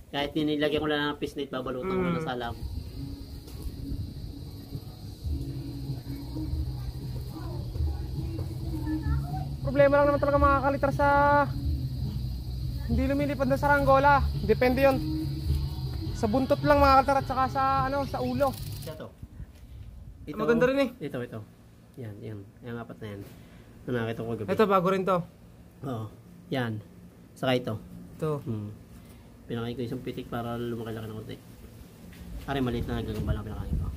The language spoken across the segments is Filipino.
Kahit nilagyan ko lang ng pisnit, babalutan ko lang ng salam. Problema lang naman talaga mga kalitar sa hindi lumilipad na saranggola. Depende yon sa buntot lang mga kalitar at saka sa sa ulo. Ito. Maganda rin eh. Ito. Yan. Yung apat na yan. Nakita ko gabi. Ito bago rin to. Oo. Yan. Saka ito. Ito. Pinakain ko isang pitik para lumaki-laki ng konti. Pare maliit na nagagamba lang pinakain ko.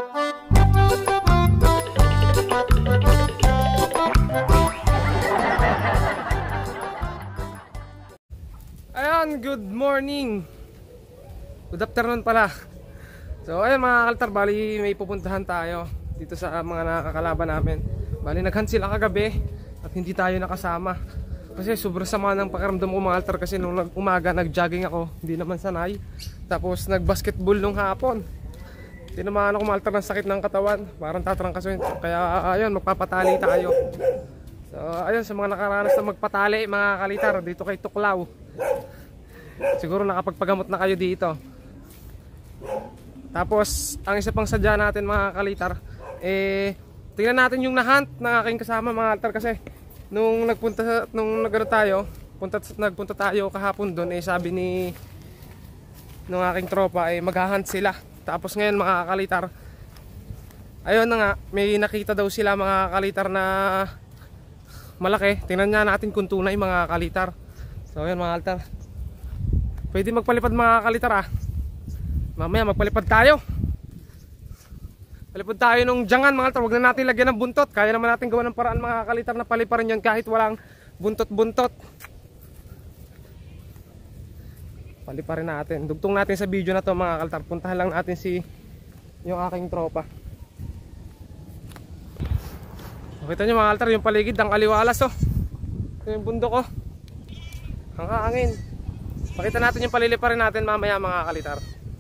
Ayan, good morning. Good afternoon pala. So ayun mga kaltar, bali may pupuntahan tayo dito sa mga nakakalaban namin. Bali naghunt sila kagabi at hindi tayo nakasama. Kasi sobrang sama ng pakiramdam ko mga kaltar, kasi nung umaga nag-jogging ako, hindi naman sanay. Tapos nag-basketball nung hapon. Tinamaan ako mga kaltar ng sakit ng katawan, parang tatrangkasin. Kaya ayun, magpapatali tayo. So ayun, sa mga nakaranas na magpatali mga kalitar dito kay Tuklaw, siguro nakapagpagamot na kayo dito. Tapos ang isa pang sadya natin mga kalitar, tingnan natin yung nahunt ng aking kasama mga kalitar. Kasi nung nagpunta tayo kahapon doon, sabi nung aking tropa maghahunt sila. Tapos ngayon mga kalitar, ayun na nga, may nakita daw sila mga kalitar na malaki. Tingnan nga natin kung tunay mga kalitar. So ayun mga kalitar, pwede magpalipad mga kalitar mamaya magpalipad tayo. Palipad tayo nung jangan mga kalitar. Huwag na natin lagyan ng buntot. Kaya naman natin gawa ng paraan mga kalitar na paliparin yan kahit walang buntot-buntot. Paliparin natin. Dugtong natin sa video na to mga kalitar. Puntahan lang natin yung aking tropa. Makita nyo mga kalitar, yung paligid ang aliwalas yung bundok ang hangin. Pakita natin yung paliliparin natin mamaya mga kalitar.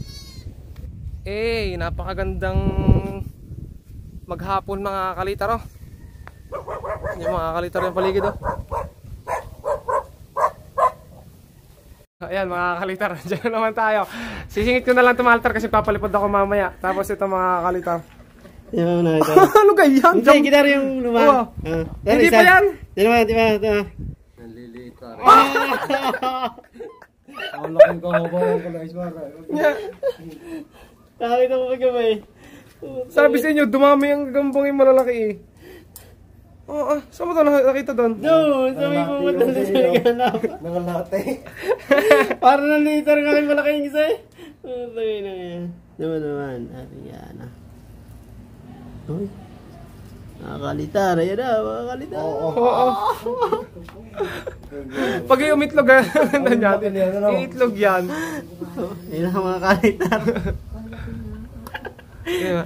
Napakagandang maghapon mga kalitar yung mga kalitar yung paligid Ayan mga kalitar, dyan naman tayo. Sisingit ko na lang tumaltar kasi papalipad ako mamaya. Tapos ito mga kalitar. Yan na ito. Ano ganyan? Hindi, gitar yung lumang. Hindi pa yan. Di ba? Naliliit ka rin. Ang laking kahabayan ko na ismara. Nakakita ko pagkabay. Sabi sa inyo, dumami ang gambong yung malalaki saan mo ito nakita doon? No, sa may pumunta sa ganap. Nangalate. Parang nalitar nga rin malaking isa Tagay na yan. Naman. Ating yan Uy. Nakakalitar. Ayan na, makakalitar. Oo. Pag umitlog iitlog yan. Ayan na mga kalitar. Ayan.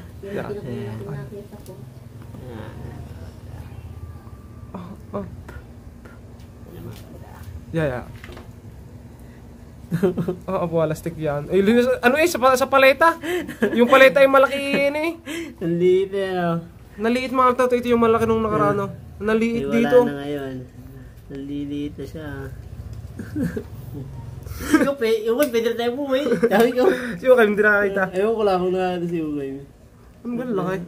Yeah. Plastic yan. Sa paleta? Yung paleta yung malaki Ang liit Naliit mga kaltar. Ito yung malaki nung nakarano. Naliit dito. Wala na ngayon. Naliliit na siya. Yung pwede na tayo buhay. Sabi ko. Si Ukay, hindi nakakita. Ewan ko lang kung nakakita si Ukay. Ano ba laki?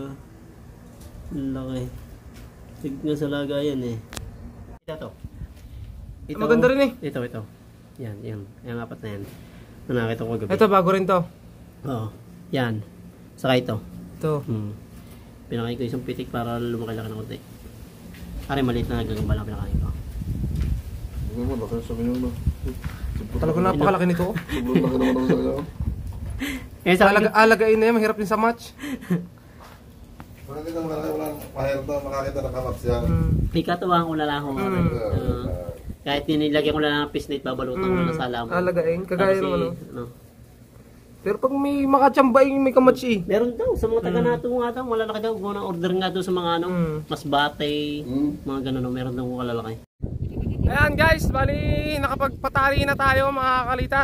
Laki. Tig nga sa lagayan Ito. Maganda rin Ito. Yan. Yung apat na yan. Nakita ko gabi. Ito bago rin to. Oo. Yan. Saka ito. Ito. Pinakain ko isang pitik para lumaki-laki ng konti. Pare maliit na nagagamba lang pinakain ko. Ano mo, laki sa minyo na. Talaga napakalaki nito. Sobrang laki naman ako sa kanya. Alagain na yan, mahirap din sa match. Makakita mo na wala mahirap na makakita na kamats yan. May katuwang ko na lang ako. Kahit nilagyan ko lang ng pisnit, babalutan ko lang ng salam. Alagain, kagaya ng Pero pag may makachambay, may kamatch meron daw, sa mga taga nato nga daw, malalaki daw. Kung order nga daw sa mga mas batay, mga ganun, meron daw kalalaki. Ayan guys, bali nakapagpatali na tayo mga kalitar.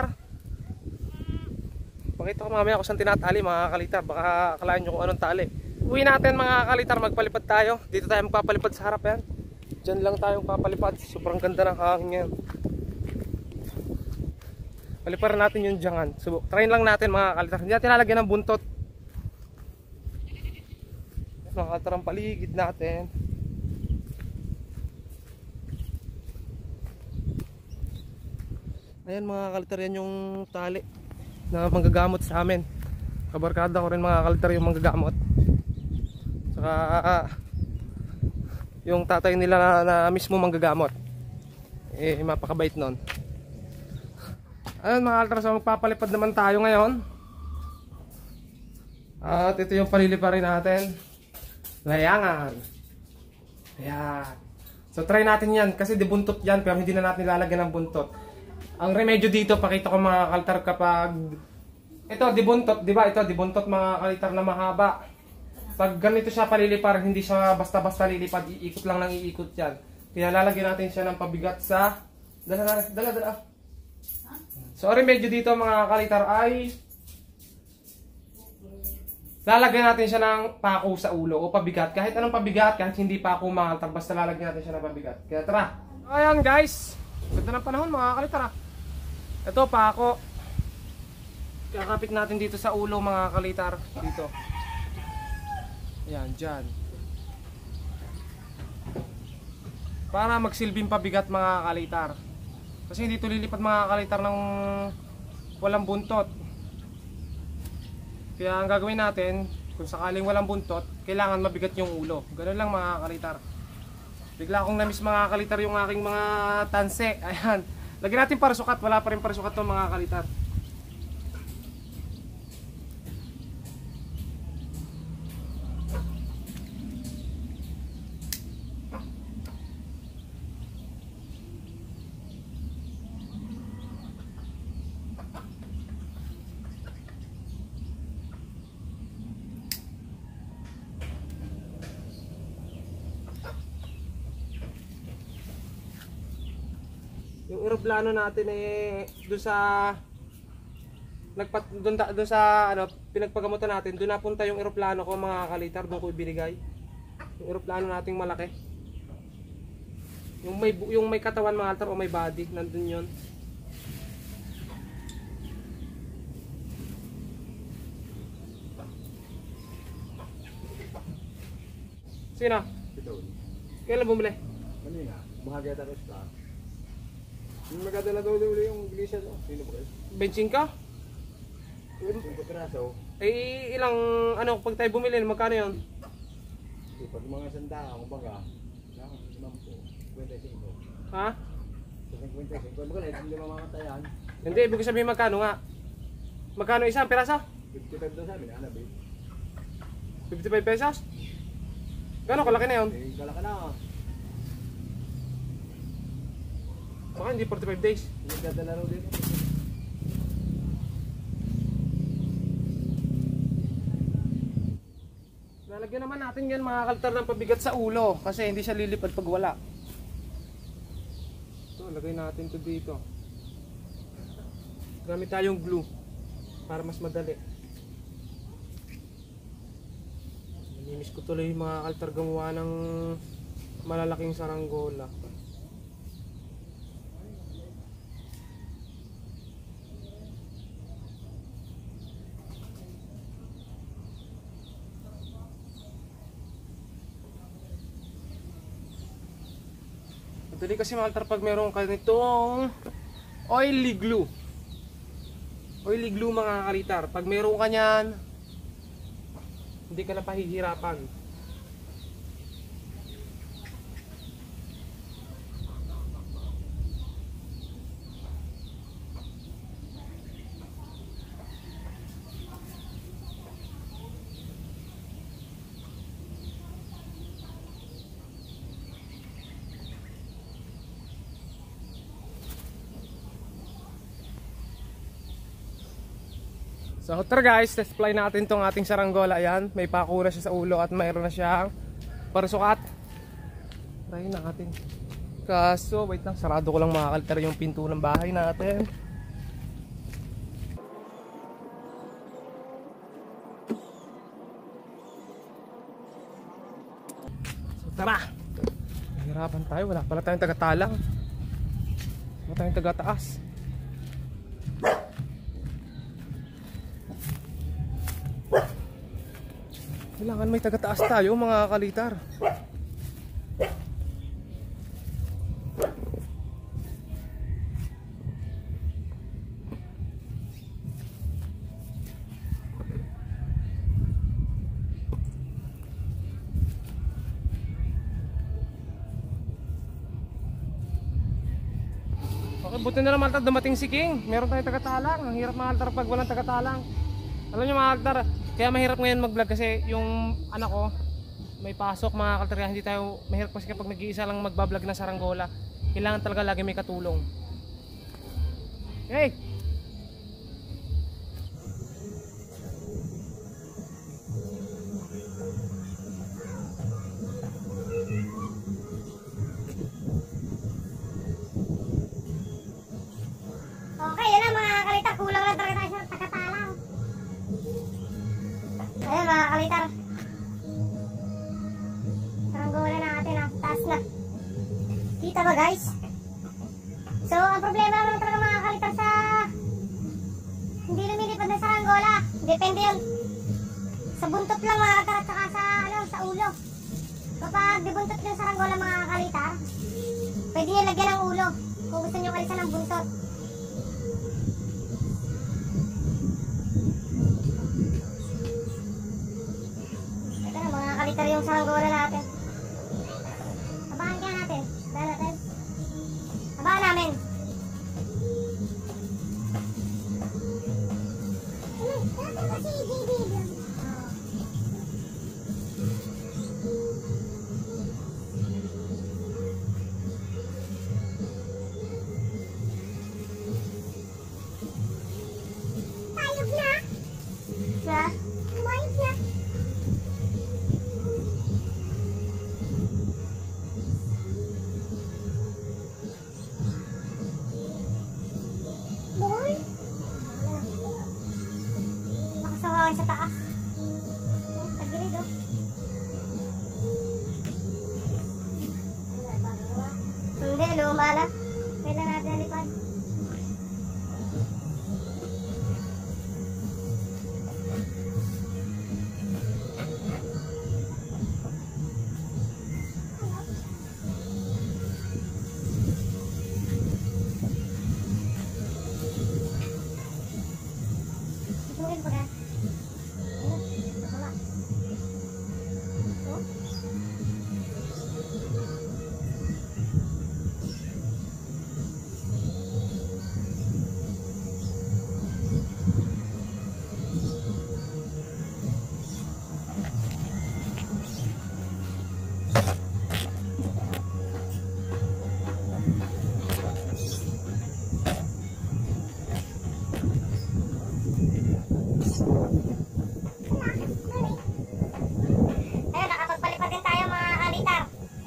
Pakita ko mamaya kung saan tinatali mga kalitar. Baka akalaan nyo kung anong tali. Uwi natin mga kalitar, magpalipad tayo. Dito tayo magpapalipad sa harap yan. Diyan lang tayong papalipad. Sobrang ganda ng hangin yan. Paliparan natin yung jangan. Try lang natin mga kalitar. Hindi natin lalagyan ng buntot. Mga kalitar ang paligid natin. Ayan mga kalitar, yan yung tali na manggagamot sa amin. Kabarkada ko rin mga kalitar yung manggagamot. Saka yung tatay nila na mismo manggagamot. Eh mapakabait nun. Ayun mga kalitar, so magpapalipad naman tayo ngayon. At ito yung paliliparin natin. Layangan. Ayan. So try natin yan kasi dibuntot yan pero hindi na natin lalagyan ng buntot. Ang remedyo dito, pakita ko mga kalitar, kapag ito dibuntot, di ba? Ito dibuntot mga kalitar na mahaba. Pag ganito siya palilipar, hindi siya basta-basta lilipad, iikot lang ng iikot yan. Kaya lalagyan natin siya ng pabigat sa dala. So ang remedyo dito mga kalitar ay lalagyan natin siya ng pako sa ulo o pabigat. Kahit anong pabigat, kahit hindi pako mga kalitar, basta lalagyan natin siya ng pabigat. Kaya tara. Ayan guys, ganda ng panahon mga kalitar. Ito pa ako. Kakapit natin dito sa ulo mga kalitar. Dito. Ayan, dyan. Para magsilbing pabigat mga kalitar. Kasi hindi ito lilipad mga kalitar ng walang buntot. Kaya ang gagawin natin, kung sakaling walang buntot, kailangan mabigat yung ulo. Ganun lang mga kalitar. Bigla akong namiss mga kalitar yung aking mga tanse. Ayan. Lagyan natin para sukat, wala pa rin para sukat to mga kalitar. Yung eroplano natin eh doon sa doon sa ano pinagpagamutan natin, doon napunta yung eroplano ko mga kalitar, doon ko ibinigay. Yung eroplano nating malaki. Yung may katawan mga kalitar o may body, nandun 'yon. Sino? Ito. Kailan bumili? Kanina, bahagya tayo sa. Yung magdala daw yung iglesia daw. Sino ba kayo? Benching ka? 5 piraso. Eh ilang ano pag tayo bumili magkano 'yon? Pag mga sanda, kumbaga, na 25. Ha? 55. Baga na, hindi mamamatayan. Hindi, ibig sabihin magkano nga? Magkano isang piraso? 55 daw sabi, ano ba? 55 pesos? Gano'ng kalaki na yun? Eh, kalaki na. Baka hindi 45 days. Nagdadala raw dito. Lalagyan naman natin yan mga kalitar ng pabigat sa ulo kasi hindi siya lilipad pag wala. So, lagay natin to dito. Gamit tayong glue para mas madali. Namimiss ko tuloy yung mga kalitar gumawa ng malalaking saranggola. Madali kasi mga kalitar pag meron ka nitong oily glue. Oily glue mga kalitar. Pag meron ka niyan, hindi ka na pahihirapan. So tara guys, let's apply natin tong ating saranggola. Ayan, may pako na siya sa ulo at mayroon na siyang parasukat. Try natin. Kaso, wait lang, sarado ko lang mga kalitar yung pinto ng bahay natin. So tara, nahirapan tayo, wala pala tayong taga-talang. Wala tayong taga-taas. Kailangan may taga-taas tayo mga kalitar. Okay, buti na naman dumating si King. Meron tayong taga-talang. Ang hirap mga altar pag walang taga-talang. Alam niyo mga altar, kaya mahirap ngayon mag-vlog kasi yung anak ko may pasok mga altar, kaya hindi tayo mahirap kasi kapag nag-iisa lang magbablog na saranggola. Kailangan talaga lagi may katulong. Hey! Okay, yun na mga kalitar. Kulang lang talaga tayo sa takatalang. Ayan mga kalitar. Saranggola natin na. Taas na. Kita ba guys? So, ang problema naman talaga mga kalitar sa hindi lumilipad na saranggola. Depende yun sa buntot lang mga kalitar at saka sa ulo. Kapag dibuntot yung saranggola mga kalitar, pwede nyo lagyan ng ulo kung gusto nyo kalisan ng buntot. Kalitar yung saranggola natin. Abangan kaya natin. Dahil natin. Abangan namin. Tayog na. Sa? Kumayog na. Sa taas. Tagilid oh. Hindi, luma na. Kailan natin nalipad. Mungkin pa ka. Ayun, nakapagpalipad din tayo mga kalitar.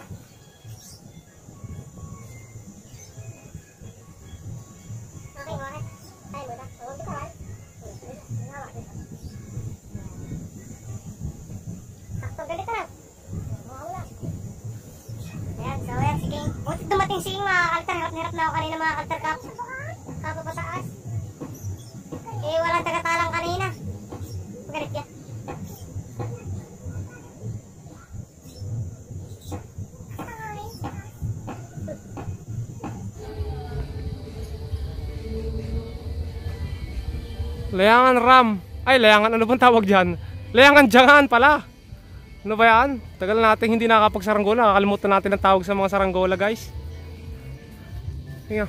Okay, okay. Ay, muna. Huwag ka rin. Sakto, galit ka na. Mawala. Ayan, so ayan, sige. Buti dumating si King mga kalitar. Hirap na ako kanina mga kalitar kap. Kapo pa taas. Eh, walang taga-talang kanina. Magalit ka. Layangan ram. Ay, layangan ano bang tawag dyan? Layangan jangan pala. Ano ba yan? Tagal natin hindi nakakapagsaranggola. Nakakalimutan natin ang tawag sa mga saranggola guys. Tingnan.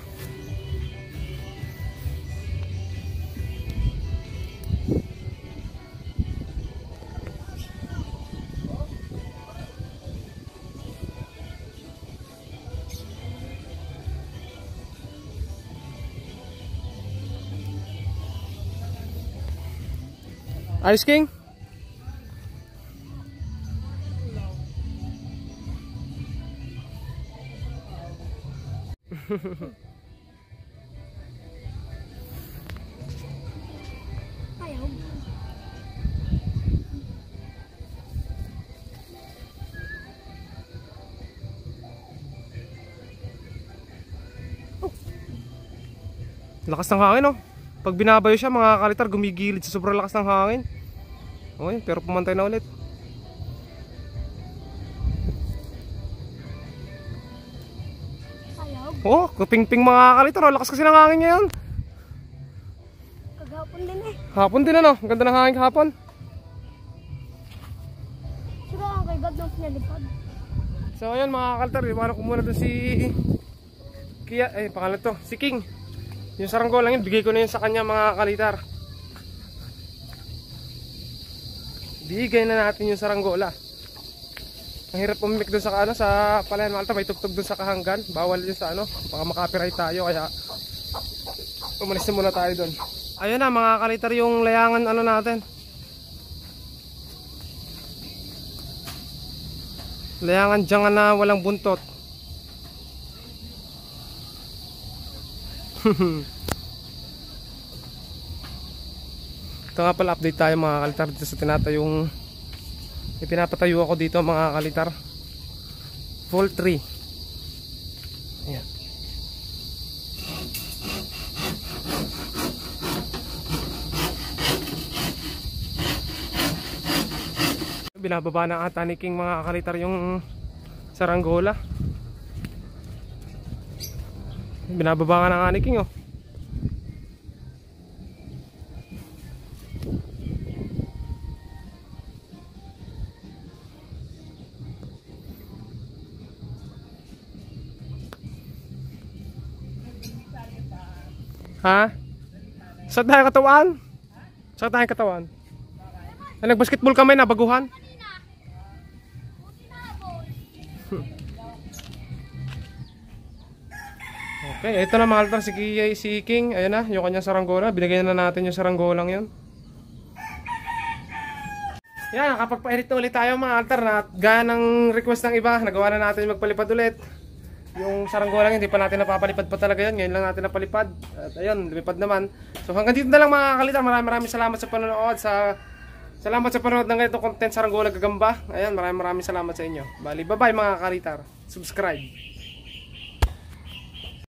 Ayos King? Ayaw. Lakas ng hangin oh. Pag binabayo siya mga kalitar gumigilid sa sobrang lakas ng hangin. Okay, pero pumantay na ulit. Oh, kuping-ping mga kalitar. Oh, lakas kasi ng hangin ngayon. Kagahapon din eh. Hapon din ano, ang ganda ng hangin kahapon. Siguro ang kay God nung pinalipad. So ayun mga kalitar, iwanan ko muna doon si pangalan to, si King. Yung saranggolang yun, bigay ko na yun sa kanya mga kalitar. Bigay na natin yung saranggola. Ang hirap umimik doon sa sa palayan mga kalitar, may tugtog doon sa kahanggan. Bawal yun sa baka makapiright tayo, kaya umalis na muna tayo doon. Ayun na mga kalitar, yung layangan natin. Layangan dyan na walang buntot. Ito nga pala, update tayo mga kalitar dito sa tinatayong ipinapatayo ako dito mga kalitar. Full tree. Ayan. Binababa na ata ni King mga kalitar yung saranggola. Binababa nga na ni King oh. Ha? Saan tayo katawan? Saan tayo katawan? Ay, nag-basketball kami na baguhan. Okay, ito na mga kalitar si King. Ayan na, yung kanyang saranggola. Binigyan na natin yung saranggolang yun. Yan, nakapagpa-edit na ulit tayo mga kalitar. Na gaya ng request ng iba, nagawa na natin magpalipad ulit. Yung saranggolang hindi pa natin napapalipad pa talaga yan. Ngayon lang natin napalipad. At ayun, lumipad naman. So hanggang dito na lang mga kalitar. Maraming salamat sa panonood. Salamat sa panonood ng ganitong content saranggola gagamba. Ayan, maraming salamat sa inyo. Bali, bye-bye mga kalitar. Subscribe.